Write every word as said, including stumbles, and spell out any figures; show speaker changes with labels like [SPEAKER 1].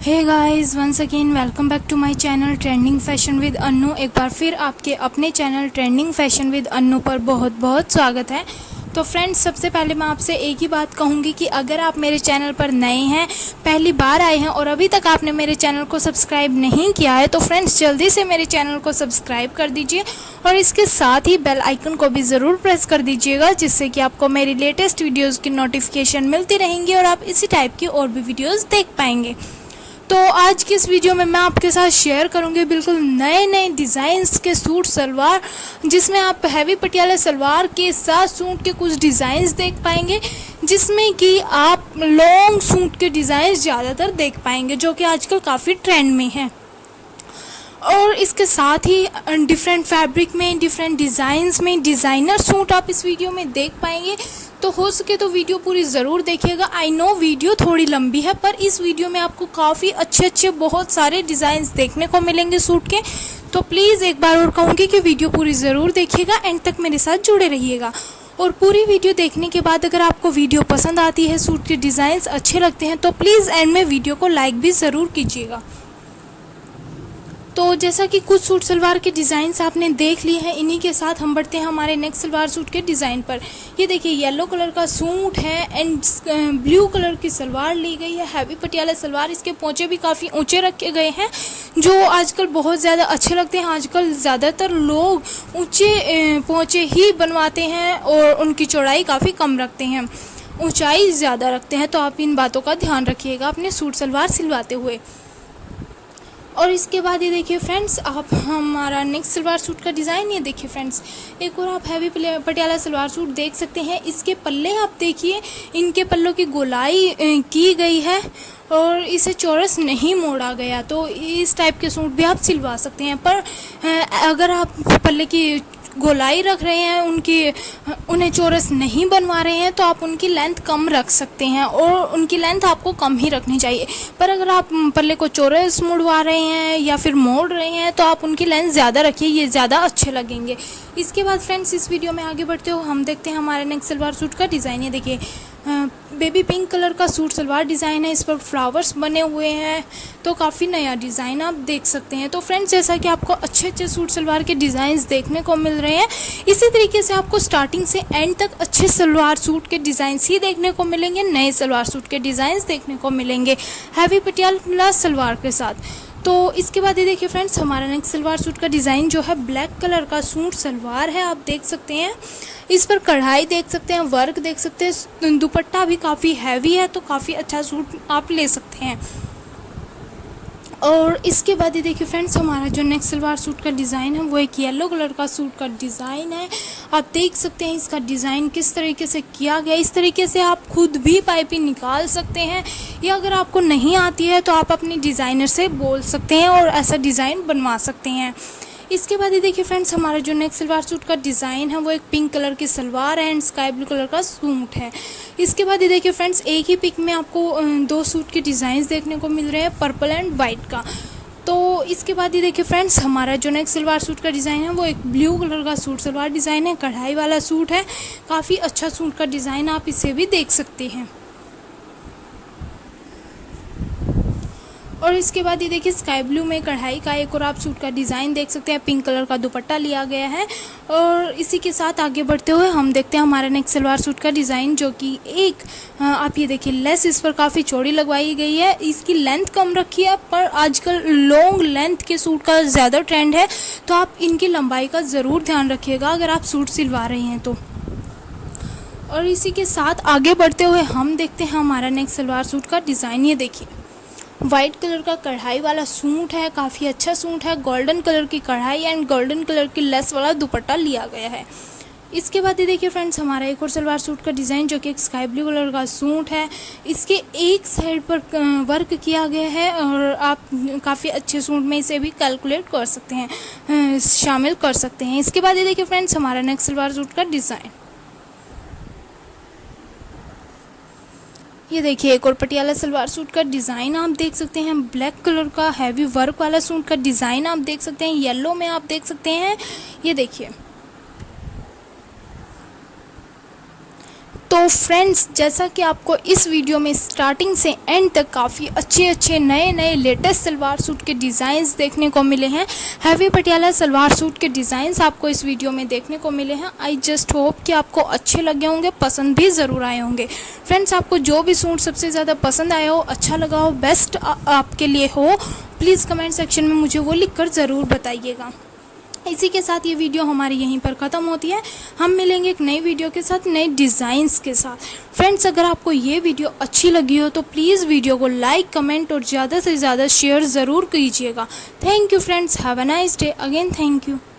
[SPEAKER 1] Hey guys, once again welcome back to my channel trending fashion with Annu. एक बार फिर आपके अपने channel trending fashion with Annu पर बहुत बहुत स्वागत है। तो फ्रेंड्स, सबसे पहले मैं आपसे एक ही बात कहूँगी कि अगर आप मेरे चैनल पर नए हैं, पहली बार आए हैं और अभी तक आपने मेरे चैनल को सब्सक्राइब नहीं किया है, तो फ्रेंड्स जल्दी से मेरे चैनल को सब्सक्राइब कर दीजिए और इसके साथ ही बेल आइकन को भी ज़रूर प्रेस कर दीजिएगा, जिससे कि आपको मेरी लेटेस्ट वीडियोज़ की नोटिफिकेशन मिलती रहेंगी और आप इसी टाइप की और भी वीडियोज़ देख पाएंगे। तो आज की इस वीडियो में मैं आपके साथ शेयर करूंगी बिल्कुल नए नए डिज़ाइंस के सूट सलवार, जिसमें आप हैवी पटियाला सलवार के साथ सूट के कुछ डिज़ाइंस देख पाएंगे, जिसमें कि आप लॉन्ग सूट के डिज़ाइंस ज़्यादातर देख पाएंगे, जो कि आजकल काफ़ी ट्रेंड में है। और इसके साथ ही डिफरेंट फैब्रिक में, डिफरेंट डिज़ाइंस में डिज़ाइनर सूट आप इस वीडियो में देख पाएंगे। तो हो सके तो वीडियो पूरी ज़रूर देखिएगा। आई नो वीडियो थोड़ी लंबी है, पर इस वीडियो में आपको काफ़ी अच्छे अच्छे बहुत सारे डिज़ाइंस देखने को मिलेंगे सूट के। तो प्लीज़ एक बार और कहूँगी कि वीडियो पूरी ज़रूर देखिएगा, एंड तक मेरे साथ जुड़े रहिएगा। और पूरी वीडियो देखने के बाद अगर आपको वीडियो पसंद आती है, सूट के डिज़ाइंस अच्छे लगते हैं, तो प्लीज़ एंड में वीडियो को लाइक भी ज़रूर कीजिएगा। तो जैसा कि कुछ सूट सलवार के डिज़ाइंस आपने देख लिए हैं, इन्हीं के साथ हम बढ़ते हैं हमारे नेक्स्ट सलवार सूट के डिज़ाइन पर। ये देखिए, येलो कलर का सूट है एंड ब्लू कलर की सलवार ली गई है, हैवी पटियाला सलवार। इसके पोंचे भी काफ़ी ऊंचे रखे गए हैं, जो आजकल बहुत ज़्यादा अच्छे लगते हैं। आजकल ज़्यादातर लोग ऊंचे पोंचे ही बनवाते हैं और उनकी चौड़ाई काफ़ी कम रखते हैं, ऊंचाई ज़्यादा रखते हैं। तो आप इन बातों का ध्यान रखिएगा अपने सूट सलवार सिलवाते हुए। और इसके बाद ये देखिए फ्रेंड्स, आप हमारा नेक्स्ट सलवार सूट का डिज़ाइन ये देखिए फ्रेंड्स, एक और आप हैवी पटियाला सलवार सूट देख सकते हैं। इसके पल्ले आप देखिए, इनके पल्लों की गोलाई की गई है और इसे चौरस नहीं मोड़ा गया। तो इस टाइप के सूट भी आप सिलवा सकते हैं। पर अगर आप पल्ले की गोलाई रख रहे हैं, उनकी उन्हें चौरस नहीं बनवा रहे हैं, तो आप उनकी लेंथ कम रख सकते हैं और उनकी लेंथ आपको कम ही रखनी चाहिए। पर अगर आप पल्ले को चौरस मुड़वा रहे हैं या फिर मोड़ रहे हैं, तो आप उनकी लेंथ ज़्यादा रखिए, ये ज़्यादा अच्छे लगेंगे। इसके बाद फ्रेंड्स, इस वीडियो में आगे बढ़ते हो हम देखते हैं हमारे नेक्स्ट सलवार सूट का डिज़ाइन। ये देखिए, बेबी पिंक कलर का सूट सलवार डिज़ाइन है, इस पर फ्लावर्स बने हुए हैं। तो काफ़ी नया डिज़ाइन आप देख सकते हैं। तो फ्रेंड्स, जैसा कि आपको अच्छे अच्छे सूट सलवार के डिज़ाइंस देखने को मिल रहे हैं, इसी तरीके से आपको स्टार्टिंग से एंड तक अच्छे सलवार सूट के डिज़ाइंस ही देखने को मिलेंगे, नए सलवार सूट के डिज़ाइंस देखने को मिलेंगे हैवी पटियाला सलवार के साथ। तो इसके बाद ये देखिए फ्रेंड्स, हमारा नेक्स्ट सलवार सूट का डिज़ाइन जो है ब्लैक कलर का सूट सलवार है, आप देख सकते हैं। इस पर कढ़ाई देख सकते हैं, वर्क देख सकते हैं, दुपट्टा भी काफ़ी हैवी है, तो काफ़ी अच्छा सूट आप ले सकते हैं। और इसके बाद ये देखिए फ्रेंड्स, हमारा जो नेक्स्ट सलवार सूट का डिज़ाइन है वो एक येलो कलर का सूट का डिज़ाइन है। आप देख सकते हैं इसका डिज़ाइन किस तरीके से किया गया। इस तरीके से आप खुद भी पाइपिंग निकाल सकते हैं, या अगर आपको नहीं आती है तो आप अपने डिज़ाइनर से बोल सकते हैं और ऐसा डिज़ाइन बनवा सकते हैं। इसके बाद ये देखिए फ्रेंड्स, हमारा जो नेक्स्ट सलवार सूट का डिज़ाइन है वो एक पिंक कलर की सलवार है एंड स्काई ब्लू कलर का सूट है। इसके बाद ये देखिए फ्रेंड्स, एक ही पिक में आपको दो सूट के डिज़ाइंस देखने को मिल रहे हैं, पर्पल एंड वाइट का। तो इसके बाद ये देखिए फ्रेंड्स, हमारा जो नेक्स्ट सलवार सूट का डिज़ाइन है वो एक ब्लू कलर का सूट सलवार डिज़ाइन है, कढ़ाई वाला सूट है, काफ़ी अच्छा सूट का डिज़ाइन, आप इसे भी देख सकते हैं। और इसके बाद ये देखिए, स्काई ब्लू में कढ़ाई का एक और आप सूट का डिज़ाइन देख सकते हैं, पिंक कलर का दुपट्टा लिया गया है। और इसी के साथ आगे बढ़ते हुए हम देखते हैं हमारा नेक्स्ट सलवार सूट का डिज़ाइन, जो कि एक आप ये देखिए, लेस इस पर काफ़ी चौड़ी लगवाई गई है, इसकी लेंथ कम रखी है। पर आजकल लॉन्ग लेंथ के सूट का ज़्यादा ट्रेंड है, तो आप इनकी लंबाई का ज़रूर ध्यान रखिएगा अगर आप सूट सिलवा रहे हैं तो। और इसी के साथ आगे बढ़ते हुए हम देखते हैं हमारा नेक्स्ट सलवार सूट का डिज़ाइन। ये देखिए, वाइट कलर का कढ़ाई वाला सूट है, काफ़ी अच्छा सूट है, गोल्डन कलर की कढ़ाई एंड गोल्डन कलर की लेस वाला दुपट्टा लिया गया है। इसके बाद ये देखिए फ्रेंड्स, हमारा एक और सलवार सूट का डिज़ाइन, जो कि एक स्काई ब्लू कलर का सूट है। इसके एक साइड पर वर्क किया गया है और आप काफ़ी अच्छे सूट में इसे भी कैलकुलेट कर सकते हैं, शामिल कर सकते हैं। इसके बाद ये देखिए फ्रेंड्स, हमारा नेक्स्ट सलवार सूट का डिज़ाइन ये देखिए, एक और पटियाला सलवार सूट का डिज़ाइन आप देख सकते हैं, ब्लैक कलर का हैवी वर्क वाला सूट का डिज़ाइन आप देख सकते हैं, येलो में आप देख सकते हैं। ये देखिए, तो फ्रेंड्स, जैसा कि आपको इस वीडियो में स्टार्टिंग से एंड तक काफ़ी अच्छे अच्छे नए नए लेटेस्ट सलवार सूट के डिज़ाइंस देखने को मिले हैं, हैवी पटियाला सलवार सूट के डिज़ाइंस आपको इस वीडियो में देखने को मिले हैं। आई जस्ट होप कि आपको अच्छे लगे होंगे, पसंद भी ज़रूर आए होंगे। फ्रेंड्स, आपको जो भी सूट सबसे ज़्यादा पसंद आया हो, अच्छा लगा हो, बेस्ट आपके लिए हो, प्लीज़ कमेंट सेक्शन में मुझे वो लिख कर ज़रूर बताइएगा। इसी के साथ ये वीडियो हमारी यहीं पर ख़त्म होती है। हम मिलेंगे एक नई वीडियो के साथ, नए डिज़ाइंस के साथ। फ्रेंड्स, अगर आपको ये वीडियो अच्छी लगी हो तो प्लीज़ वीडियो को लाइक, कमेंट और ज़्यादा से ज़्यादा शेयर ज़रूर कीजिएगा। Thank you friends, have a nice day. Again thank you.